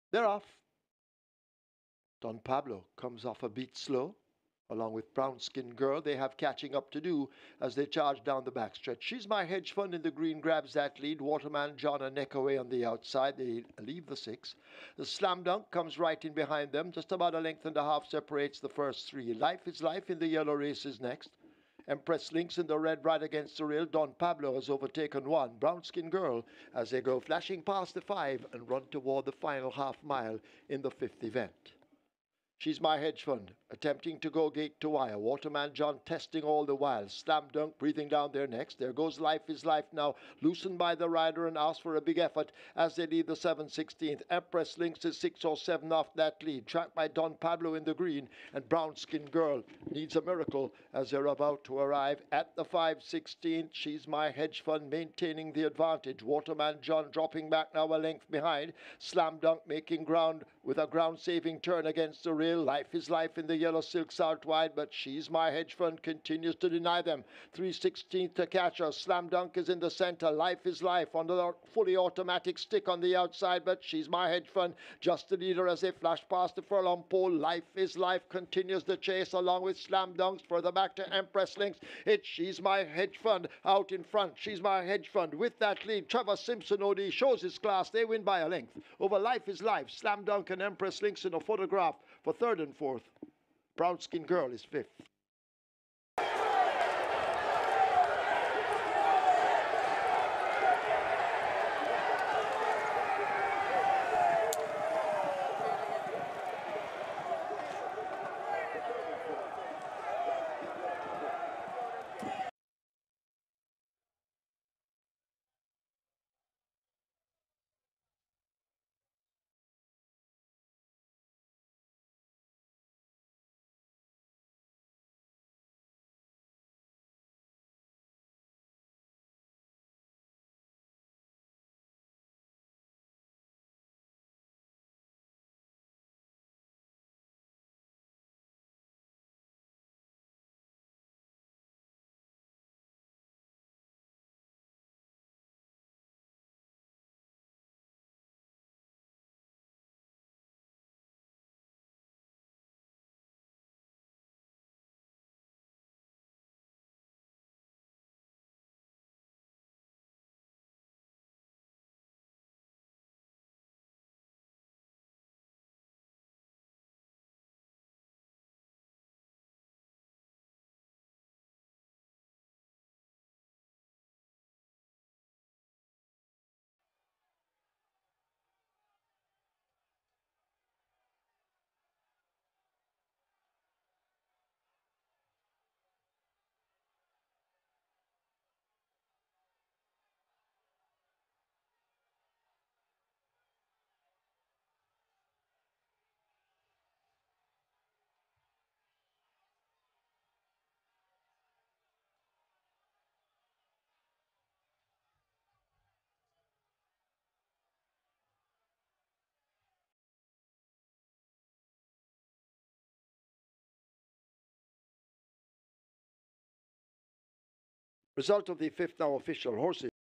They're off. Don Pablo comes off a beat slow. Along with Brown Skin Girl, they have catching up to do as they charge down the backstretch. She's My Hedge Fund in the green grabs that lead. Waterman John a neck away on the outside. They leave the 6. The Slam Dunk comes right in behind them. Just about a length and a half separates the first 3. Life is Life in the yellow race is next. Empress Links in the red right against the rail. Don Pablo has overtaken 1. Brown Skin Girl as they go flashing past the 5 and run toward the final half mile in the 5th event. She's My Hedge Fund, attempting to go gate to wire. Waterman John testing all the while. Slam Dunk breathing down their necks. There goes Life is Life now, loosened by the rider and asks for a big effort as they lead the 7/16th. Empress Links is 6 or 7 off that lead, tracked by Don Pablo in the green, and Brown Skin Girl needs a miracle as they're about to arrive at the 5/16th. She's My Hedge Fund maintaining the advantage. Waterman John dropping back now a length behind. Slam Dunk making ground with a ground-saving turn against the rail. Life is Life in the yellow silks out wide, but She's My Hedge Fund continues to deny them. 3/16 to catch her. Slam Dunk is in the center. Life is Life on the fully automatic stick on the outside, but She's My Hedge Fund just the leader as they flash past the furlong pole. Life is Life continues the chase along with Slam Dunks. Further back to Empress Links. It's She's My Hedge Fund out in front. She's My Hedge Fund with that lead. Trevor Simpson OD shows his class. They win by a length over Life is Life. Slam Dunk and Empress Links in a photograph for 3rd and 4th. Brown Skin Girl is 5th. Result of the 5th now official horses.